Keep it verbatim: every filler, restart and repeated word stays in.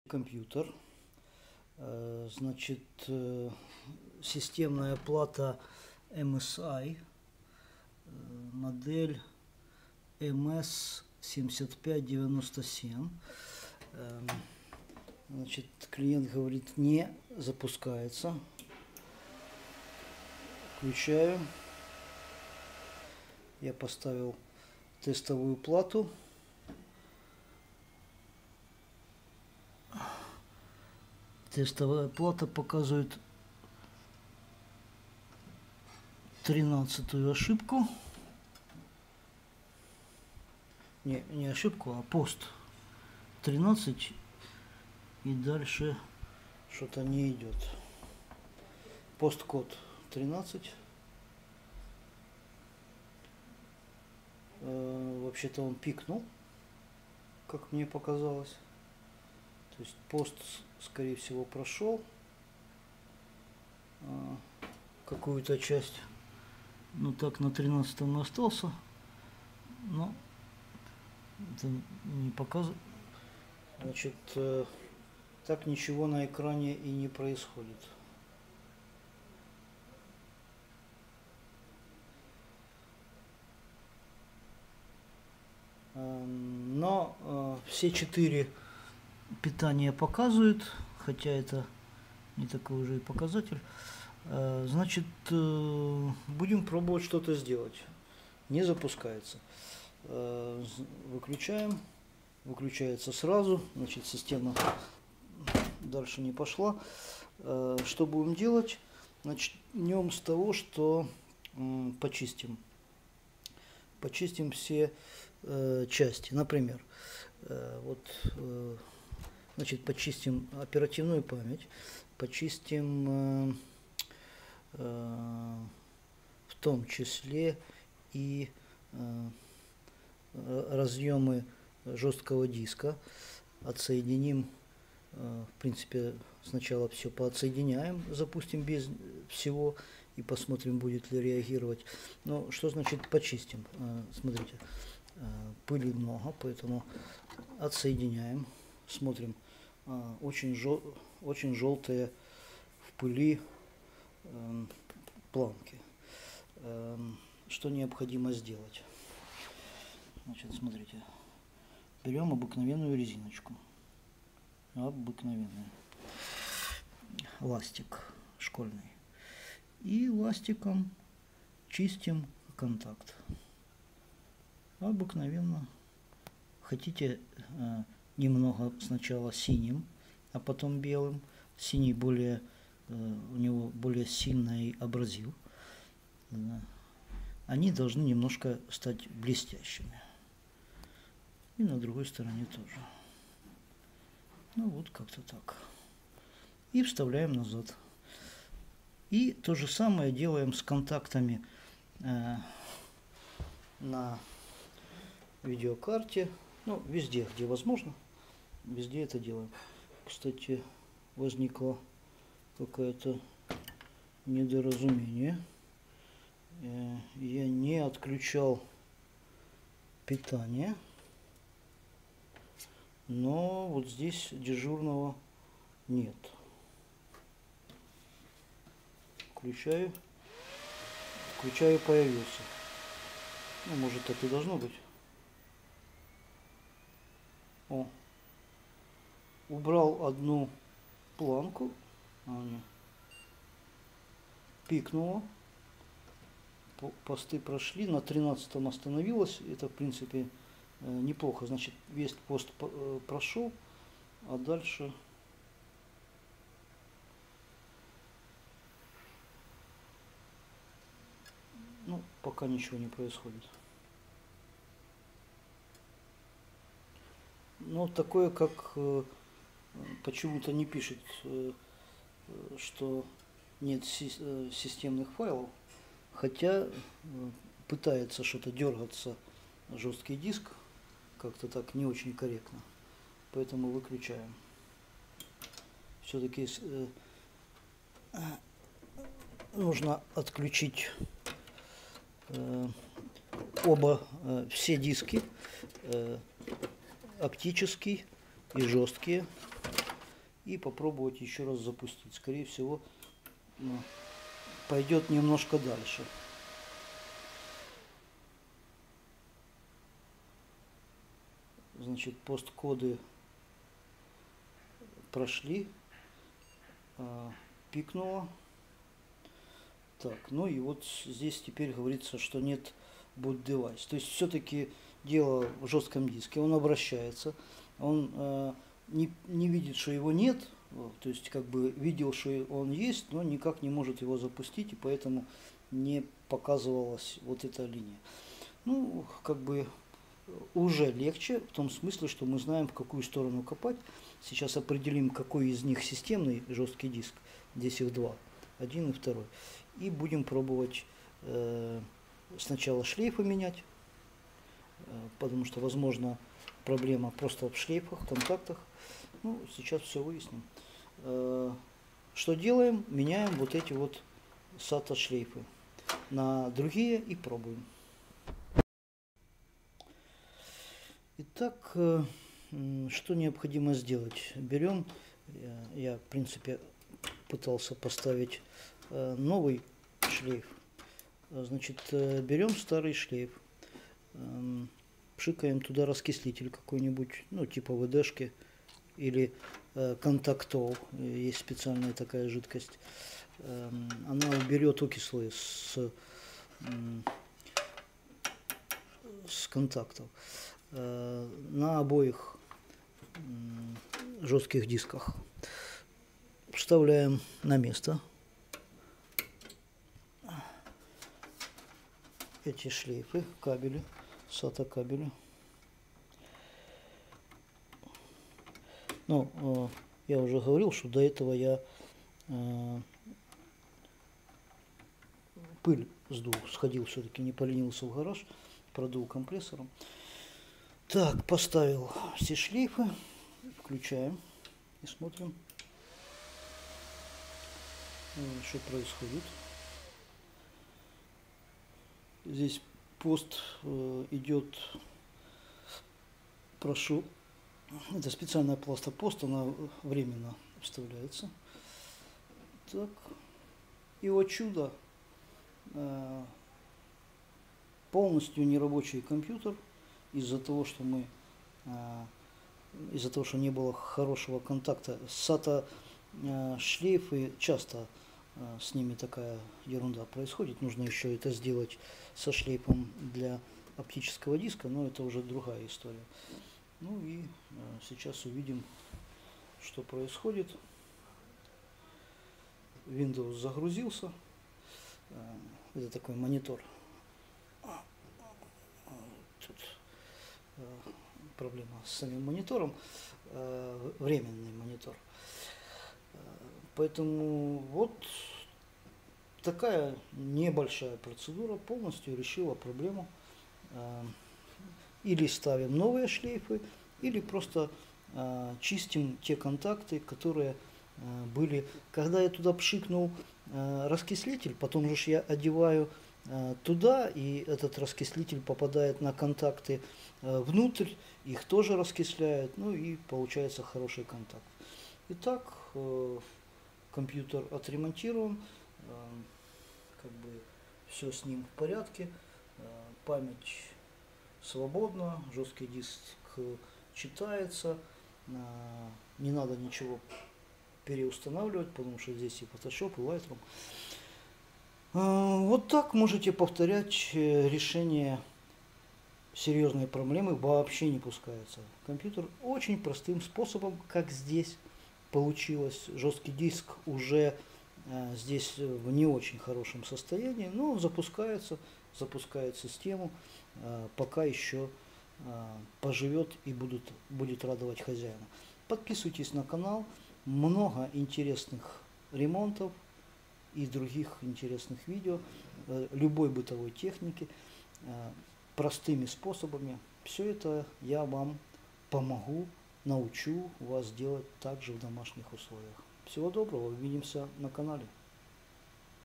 компьютер. Значит, системная плата эм эс ай, модель эм эс семьдесят пять девяносто семь. Значит, клиент говорит, не запускается. Включаю. Я поставил тестовую плату. Тестовая плата показывает тринадцатую ошибку. Не, не ошибку, а пост тринадцать. И дальше что-то не идет. Пост-код тринадцать. Э, вообще-то он пикнул, как мне показалось. То есть пост, скорее всего, прошел э, какую-то часть. Ну так на тринадцатом остался. Но это не показывает. Значит, э, так ничего на экране и не происходит. Но э, все четыре питания показывают, хотя это не такой уже и показатель. Э, значит, э, будем пробовать что-то сделать. Не запускается. Э, выключаем. Выключается сразу. Значит, система дальше не пошла. Э, что будем делать? Начнем с того, что э, почистим. Почистим все э, части. Например, э, вот, э, значит, почистим оперативную память, почистим э, э, в том числе и э, разъемы жесткого диска. Отсоединим, э, в принципе, сначала все поотсоединяем, запустим без всего и посмотрим, будет ли реагировать. Но что значит почистим? Э, смотрите, э, пыли много, поэтому отсоединяем, смотрим. Э, очень, жел очень желтые в пыли э, планки. Э, что необходимо сделать? Значит, смотрите, берем обыкновенную резиночку, обыкновенную, ластик школьный, и ластиком чистим контакт. Обыкновенно. Хотите э, немного сначала синим, а потом белым. Синий более, э, у него более сильный абразив. Да. Они должны немножко стать блестящими. И на другой стороне тоже. Ну вот как-то так. И вставляем назад. И то же самое делаем с контактами э, на видеокарте. Ну, везде, где возможно. Везде это делаем. Кстати, возникло какое-то недоразумение. Э, я не отключал питание. Но вот здесь дежурного нет. Включаю. Включаю, появился. Ну, может, так и должно быть. О. Убрал одну планку. А, не. Пикнуло. Посты прошли. На тринадцатом остановилось. Это, в принципе, неплохо. Значит, весь пост прошел. А дальше... Ну, пока ничего не происходит. Но такое, как э, почему-то не пишет, э, что нет си э, системных файлов, хотя э, пытается что-то дергаться жесткий диск, как-то так не очень корректно. Поэтому выключаем. Все-таки э, нужно отключить э, оба, э, все диски, э, оптический и жесткие. и попробовать еще раз запустить. Скорее всего, ну, пойдет немножко дальше. Значит, посткоды прошли, пикнуло. Так, ну и вот здесь теперь говорится, что нет boot device. То есть все-таки дело в жестком диске. Он обращается, он э, не, не видит, что его нет, то есть как бы видел, что он есть, но никак не может его запустить, и поэтому не показывалась вот эта линия. Ну, как бы уже легче, в том смысле, что мы знаем, в какую сторону копать. Сейчас определим, какой из них системный жесткий диск. Здесь их два, один и второй. И будем пробовать э, сначала шлейфы менять, э, потому что, возможно, проблема просто в шлейфах, контактах. Ну, сейчас все выясним. Э, что делаем? Меняем вот эти вот сата шлейфы на другие и пробуем. Итак, э, что необходимо сделать? Берем, я, я в принципе пытался поставить новый шлейф. Значит, берем старый шлейф, пшикаем туда раскислитель какой-нибудь, ну, типа ВДшки или контактол, есть специальная такая жидкость. Она уберет окислы с, с контактов. На обоих жестких дисках вставляем на место эти шлейфы, кабели, сата кабели. Ну, э, я уже говорил, что до этого я э, пыль сдул, сходил все-таки, не поленился в гараж, продул компрессором. Так, поставил все шлейфы, включаем и смотрим, что происходит. Здесь пост э, идет, прошу, это специальная пластопост, она временно вставляется. Так, и о чудо, э, полностью нерабочий компьютер из-за того, что мы, э, из-за того, что не было хорошего контакта. сата э, шлейфы часто с ними такая ерунда происходит. Нужно еще это сделать со шлейфом для оптического диска, но это уже другая история. Ну и сейчас увидим, что происходит. Windows загрузился. Это такой монитор. Тут проблема с самим монитором. Временный монитор. Поэтому вот такая небольшая процедура полностью решила проблему. Или ставим новые шлейфы, или просто чистим те контакты, которые были. Когда я туда пшикнул раскислитель, потом же я одеваю туда, и этот раскислитель попадает на контакты внутрь, их тоже раскисляет, ну и получается хороший контакт. Итак, компьютер отремонтирован, как бы все с ним в порядке, память свободна, жесткий диск читается, не надо ничего переустанавливать, потому что здесь и Photoshop, и Lightroom. Вот так можете повторять решение серьезной проблемы, вообще не пускается. Компьютер очень простым способом, как здесь получилось. Жесткий диск уже э, здесь в не очень хорошем состоянии, но запускается, запускает систему, э, пока еще э, поживет и будут, будет радовать хозяина. Подписывайтесь на канал, много интересных ремонтов и других интересных видео, э, любой бытовой техники, э, простыми способами. Все это я вам помогу, научу вас делать также в домашних условиях. Всего доброго, увидимся на канале.